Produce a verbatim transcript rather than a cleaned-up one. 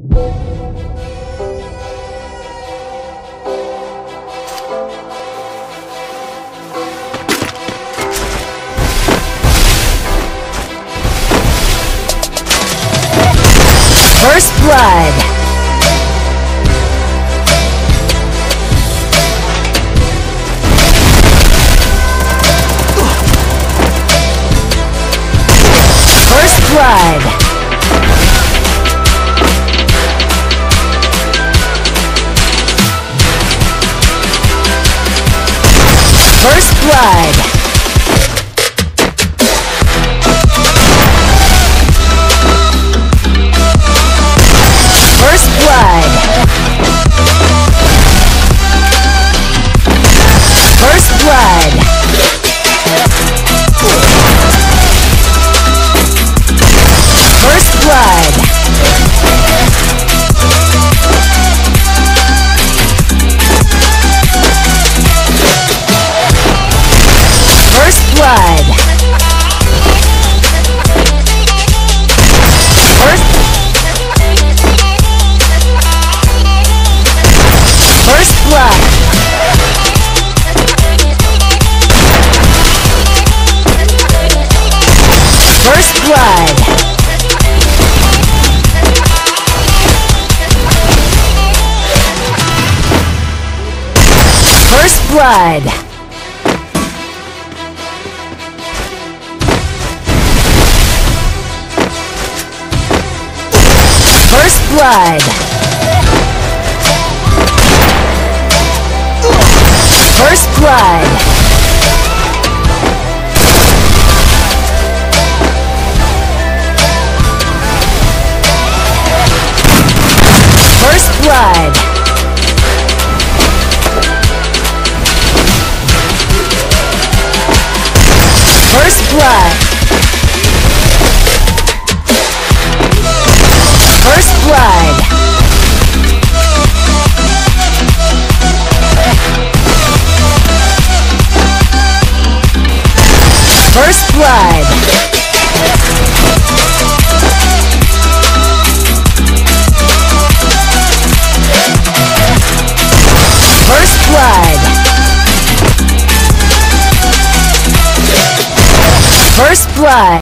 First blood. First blood. First blood. First blood. First blood. First blood. First blood. First First blood. First blood. First blood. First blood. First blood. First blood. First blood. First blood. First blood. First blood. First blood.